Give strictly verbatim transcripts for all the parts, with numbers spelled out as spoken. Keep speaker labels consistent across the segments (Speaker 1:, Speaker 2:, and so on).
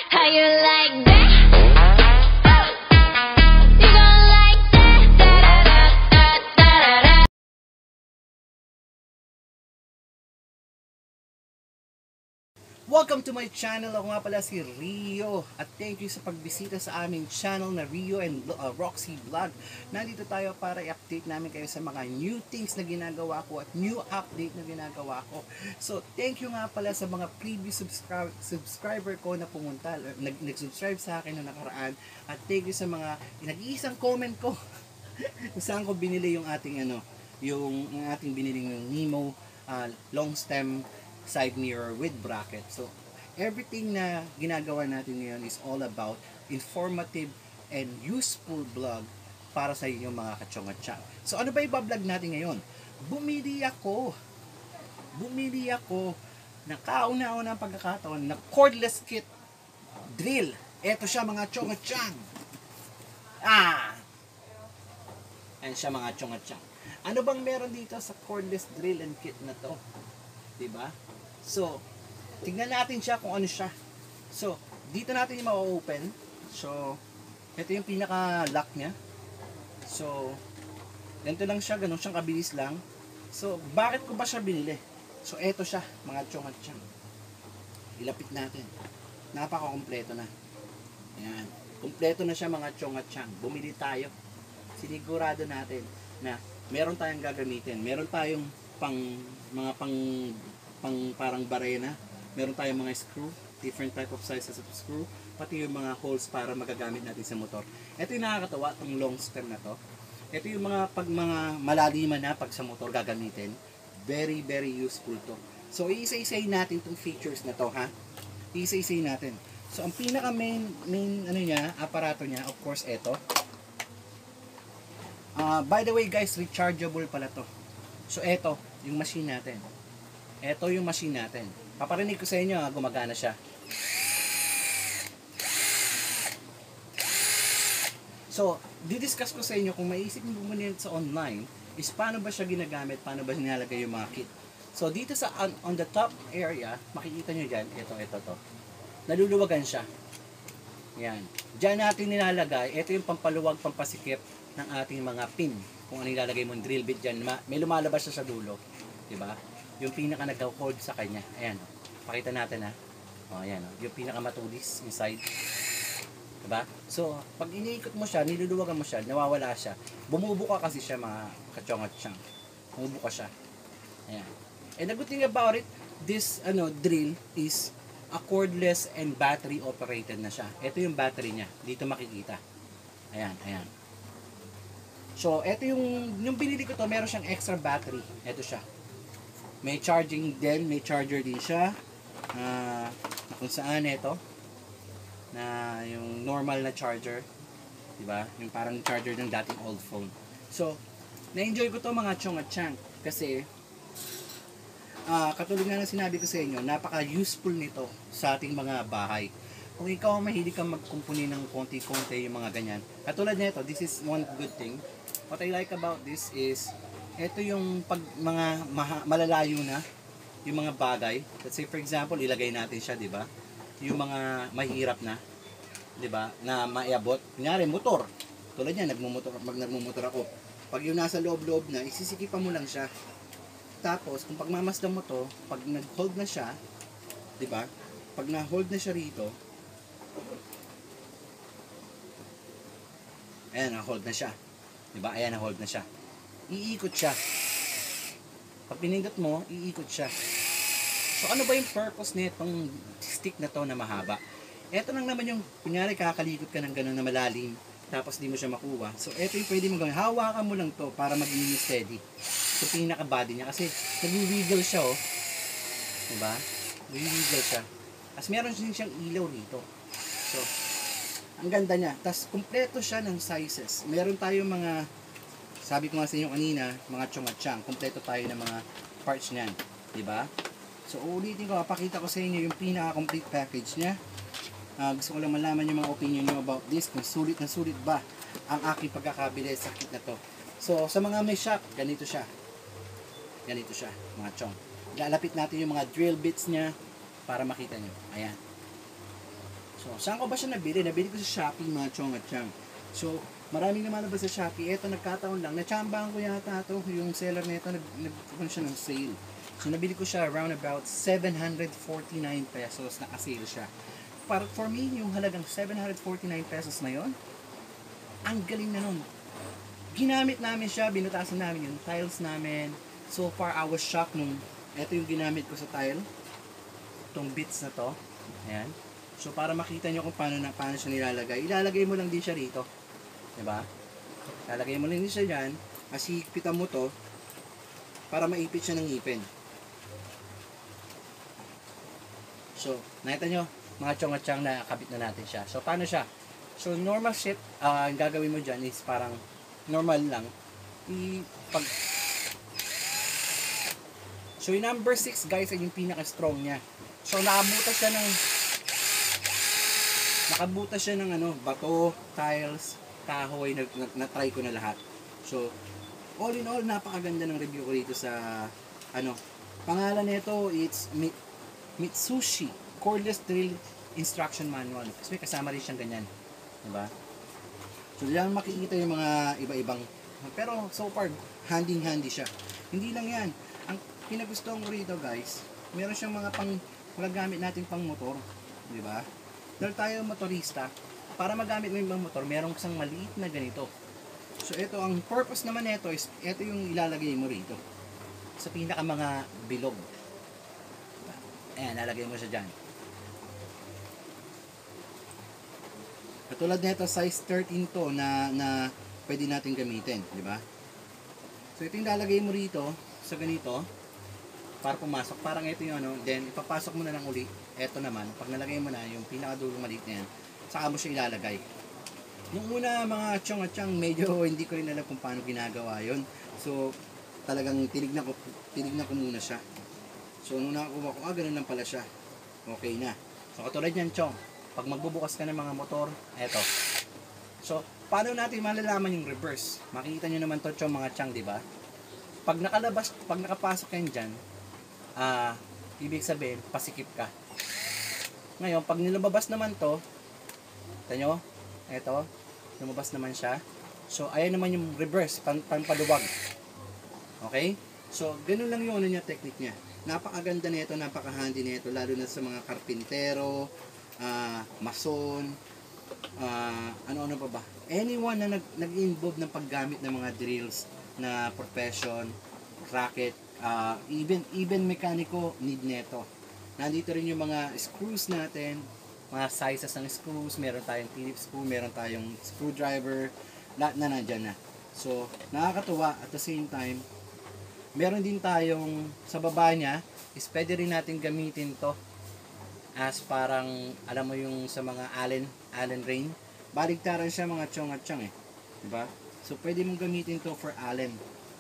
Speaker 1: How you like that? You gon' like that? Da da da da da da.
Speaker 2: Welcome to my channel. Ako nga pala si Rio at thank you sa pagbisita sa aming channel na Rio and uh, Roxy Vlog. Nandito tayo para i-update namin kayo sa mga new things na ginagawa ko at new update na ginagawa ko. So thank you nga pala sa mga previous subscribe, subscriber ko na pumunta, nag, nag-subscribe sa akin na nakaraan, at thank you sa mga nag-iisang comment ko kung saan ko binili yung ating ano, yung, yung ating biniling yung Nemo uh, long stem side mirror with bracket. So everything na ginagawa natin ngayon is all about informative and useful vlog para sa inyong mga kachong-atsyang. So ano ba i-vlog natin ngayon? Bumili ako bumili ako ng kauna-una ng pagkakataon na cordless kit drill. Eto siya mga chong-atsyang. Ah! Ayan siya mga chong-atsyang. Ano bang meron dito sa cordless drill and kit na to? Diba? So, tingnan natin siya kung ano siya. So, dito natin yung ma-open. So, ito yung pinaka-lock niya. So, ganito lang siya, ganun siyang kabilis lang. So, bakit ko ba siya binili? So, eto siya, mga chong-atsyang. Ilapit natin. Napaka-kompleto na. Ayan. Kompleto na siya mga chong-atsyang. Bumili tayo. Sinigurado natin na meron tayong gagamitin. Meron tayong pang mga pang pang parang barena, meron tayong mga screw, different type of sizes of screw, pati yung mga holes para magagamit natin sa motor. Ito yung nakakatawa, itong long stem na to. Ito yung mga pag mga malaliman na pag sa motor gagamitin, very very useful to. So iisa-isayin natin itong features na to, ha. Iisa-isayin natin. So ang pinaka main main ano niya, aparato niya, of course ito. Uh, by the way guys, rechargeable pala to. So eto yung machine natin. Ito yung machine natin. Paparinig ko sa inyo, ha, gumagana siya. So, didiscuss ko sa inyo kung maisip nyo bumili sa online is paano ba siya ginagamit, paano ba nilalagay yung mga kit. So, dito sa on, on the top area, makikita nyo dyan, ito, ito, to. Naluluwagan siya. Yan. Diyan natin nilalagay, ito yung pampaluwag, pampasikip ng ating mga pin. Kung ano ilalagay mo, drill bit dyan, may lumalabas siya sa dulo. Diba? Yung pinaka nag-hold sa kanya. Ayan. Pakita natin, ha. O, ayan. O. Yung pinaka matulis inside. Diba? So, pag iniikot mo siya, niluluwagan mo siya, nawawala siya. Bumubuka kasi siya mga kachong-atsyang. Bumubuka siya. Ayan. And the good thing about it, this ano drill is a cordless and battery operated na siya. Ito yung battery niya. Dito makikita. Ayan, ayan. So, ito yung, yung binili ko to, meron siyang extra battery. Ito siya. May charging din, may charger din siya. Uh, kung saan ito. Na yung normal na charger. Diba? Yung parang charger ng dating old phone. So, na-enjoy ko to mga chong-atsyang. Kasi, uh, katulad nga ng sinabi ko sa inyo, napaka-useful nito sa ating mga bahay. Kung ikaw mahilig kang magkumpuni ng konti-konti yung mga ganyan. Katulad nito, this is one good thing. What I like about this is, ito yung pag mga maha, malalayo na, yung mga bagay. Let's say for example, ilagay natin siya, di ba? Yung mga mahirap na, di ba? Na maiabot. Kunyari, motor. Tulad yan, nagmumotor, pag nagmumotor ako. Pag yung nasa loob-loob na, isisikipan mo lang siya. Tapos, kung pagmamasdan mo to, pag nag-hold na siya, di ba? Pag na-hold na siya rito, ayan, na-hold na siya. Diba? Ayan, na-hold na siya. Iikot siya. Pag pinindot mo, iikot siya. So, ano ba yung purpose nitong stick na to na mahaba? Ito lang naman yung, kunyari, kakalikot ka ng gano'n na malalim, tapos di mo siya makuha. So, ito yung pwede mo gawin. Hawakan mo lang to para maging steady. So, pinaka-body niya. Kasi, nag-wiggle siya, oh. Diba? Nag-wiggle siya. Tapos, meron din siyang ilaw rito. So, ang ganda niya. Tapos, kumpleto siya ng sizes. Meron tayong mga, sabi ko nga sa inyo kanina, mga chong-atsyang. Kumpleto tayo ng mga parts niyan. Diba? So, uulitin ko, papakita ko sa inyo yung pinaka-complete package niya. Uh, gusto ko lang malaman yung mga opinion nyo about this. Kung sulit na sulit ba ang aking pagkakabili sa kit na to. So, sa mga may shock, ganito siya. Ganito siya, mga chong. Lalapit natin yung mga drill bits niya para makita nyo. Ayan. So, saan ko ba siya nabili? Nabili ko sa Shopee, mga chong at chang. So, maraming lumalabas sa Shopee. Ito, nagkataon lang. Natsambahan ko yata ito. Yung seller nito, nag, nag, nag siya ng sale. So, nabili ko siya around about seven hundred forty-nine pesos. Naka-sale siya. Para, for me, yung halagang seven hundred forty-nine pesos na yon, ang galing na nun. Ginamit namin siya, binutasan namin yung tiles namin. So far, I was shocked nung ito yung ginamit ko sa tile. Itong bits na to. Ayan. So para makita nyo kung paano, na, paano siya nilalagay, ilalagay mo lang din siya rito. Diba? Ilalagay mo lang din siya dyan. Kasi higpitan mo to para maipit siya ng ngipin. So, nakita nyo, mga chong-chong na kabit na natin siya. So, paano siya? So, normal shit, uh, ang gagawin mo dyan is parang normal lang. I, pag... So, yung number six, guys, ay yung pinaka-strong niya. So, nakabutas siya ng... Nakabutas siya ng ano, bato, tiles, kahoy, na, na, na-try ko na lahat. So, all in all, napakaganda ng review ko dito sa, ano, pangalan nito, it's Mitsushi Cordless Drill Instruction Manual. Kasi may kasama rin siyang ganyan. Diba? So, diyan makikita yung mga iba-ibang, pero so far, handy-handy siya. Hindi lang yan. Ang pinagustuhan ko rito, guys, meron siyang mga pang, magagamit natin pang motor. Diba? Dahil tayo motorista, para magamit mo yung ibang motor, meron isang maliit na ganito. So, ito, ang purpose naman nito is, ito yung ilalagay mo rito. Sa pinaka mga bilog. Ayan, lalagay mo siya dyan. Katulad nito, size thirteen to na, na pwede natin gamitin. Di ba? So, ito yung lalagay mo rito, sa ganito, para pumasok. Parang ito yung ano, then ipapasok mo na lang uli. Ito naman, pag nalagay mo na yung pinakadulong maliit na yan, saka mo siya ilalagay. Nung una, mga chong at chang, medyo hindi ko rin alam kung paano ginagawa yon. So, talagang tinignan ko, tinignan ko muna siya. So, nung nakakuha ko, ah, ganun lang pala siya. Okay na. So, katulad yan, chong. Pag magbubukas ka ng mga motor, eto. So, paano natin malalaman yung reverse? Makikita nyo naman to, chong, mga chang, di ba? Pag nakalabas, pag nakapasok kayo dyan, ah, uh, ibig sabihin, pasikip ka. Ngayon, pag nilabas naman to, kita nyo, eto, lumabas naman siya. So, ayan naman yung reverse, pan, pampaluwag. Okay? So, ganun lang yung ano niya, technique niya. Napakaganda nito, napaka-handy nito, lalo na sa mga karpintero, uh, mason, uh, ano-ano pa ba? Anyone na nag, nag-involve ng paggamit ng mga drills na profession, racket, uh, even, even mekaniko, need neto. Nandito rin yung mga screws natin, mga sizes ng screws, meron tayong Phillips screw, meron tayong screwdriver, lahat na nandyan na. So, nakakatuwa at the same time, meron din tayong sa baba niya, is pwede rin natin gamitin to as parang, alam mo yung sa mga Allen, Allen Rain, baligtaran siya mga chong at chong eh. Diba? So, pwede mong gamitin to for Allen.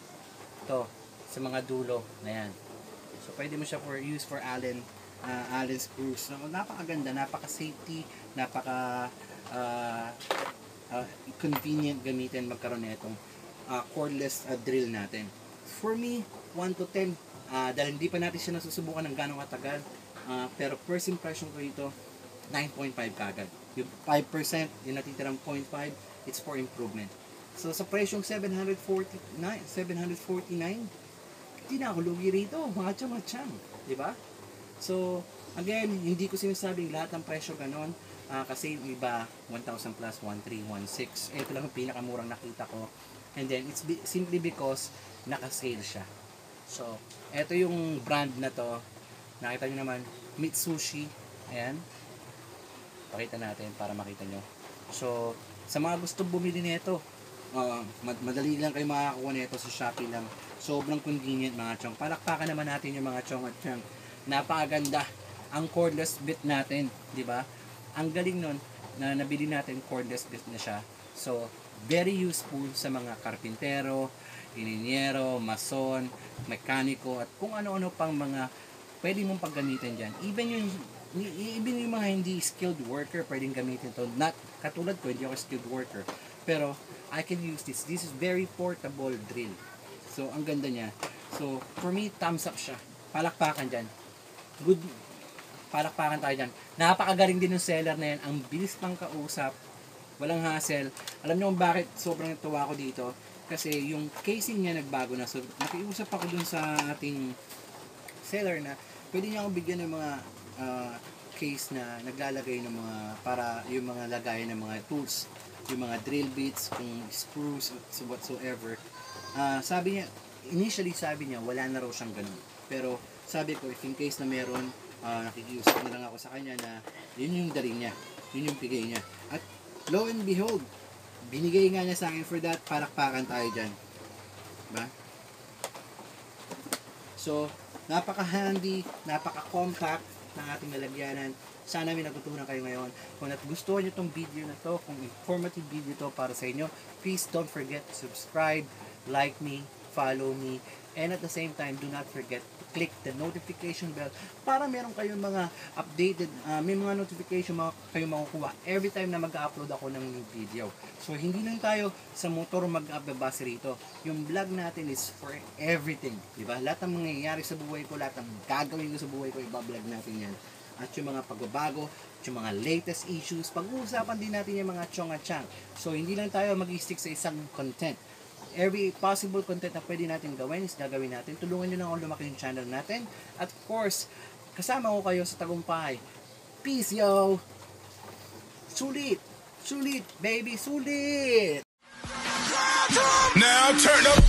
Speaker 2: To, sa mga dulo na yan. So, pwede mo siya for use for Allen, uh, Allen screws. So, napakaganda, napaka-safety, napaka uh, uh, convenient gamitin magkaroon na itong uh, cordless uh, drill natin. For me, one to ten, uh, dahil hindi pa natin siya nasusubukan ng gano'ng katagal, uh, pero first impression ko ito, nine point five kagad. Yung five percent, yung natitirang zero point five, it's for improvement. So, sa presyong seven hundred forty-nine, seven hundred forty-nine, hindi na ako lugi rito, mga chang-chang, di ba? So, again, hindi ko sinasabing lahat ng presyo ganon, uh, kasi yung iba, one thousand plus, one three, one six, ito lang yung pinakamurang nakita ko. And then, it's be, simply because naka-sale siya. So, ito yung brand na to. Nakita nyo naman, Mitsushi. Ayan. Pakita natin para makita nyo. So, sa mga gusto bumili nito, uh, madali lang kayo makakakuha nito sa Shopee lang. Sobrang convenient mga chong. Palakpakan naman natin yung mga chong at chong. Napakaganda ang cordless bit natin, di ba? Ang galing nun na nabili natin cordless bit na siya. So, very useful sa mga karpintero, ininyero, mason, mekaniko, at kung ano-ano pang mga pwede mong paggamitin dyan. Even yung, even yung mga hindi skilled worker, pwedeng gamitin to. Not, katulad ko, hindi ako skilled worker. Pero, I can use this. This is very portable drill. So, ang ganda niya. So, for me, thumbs up siya. Palakpakan dyan. Good, palakpakan tayo dyan. Napakagaling din ng seller na yan. Ang bilis pang kausap. Walang hassle. Alam niyo kung bakit sobrang natuwa ako dito? Kasi yung casing niya nagbago na. So, nakiusap ako dun sa ating seller na pwede niya akong bigyan ng mga ah, case na naglalagay ng mga, para yung mga lagayan ng mga tools. Yung mga drill bits, kung screws, so whatsoever. Ah, sabi niya, initially sabi niya, wala na raw siyang ganun. Pero sabi ko, if in case na meron, uh, nakikiusap na lang ako sa kanya na yun yung dali niya, yun yung bigay niya. At lo and behold, binigay nga niya sa akin for that, palakpakan tayo dyan. Diba? So, napaka-handy, napaka-compact ng ating lalagyanan. Sana may natutunan kayo ngayon. Kung nagustuhan nyo itong video na to, kung informative video to para sa inyo, please don't forget to subscribe, like me, follow me, and at the same time, do not forget to click the notification bell para meron kayong mga updated, uh, may mga notification mga kayong makukuha every time na mag-upload ako ng new video. So, hindi lang tayo sa motor mag-upbabase rito. Yung vlog natin is for everything. Diba? Lahat ng mangyayari sa buhay ko, lahat ng gagawin ko sa buhay ko, iba-vlog natin yan. At yung mga pagbabago, yung mga latest issues, pag-uusapan din natin yung mga chong at chang. So, hindi lang tayo mag-stick sa isang content. Every possible content na pwede natin gawin is gagawin natin. Tulungan nyo lang ako lumaki yung channel natin. At of course, kasama ko kayo sa tagumpay. Peace, yo! Sulit! Sulit, baby! Sulit!
Speaker 3: Now turn up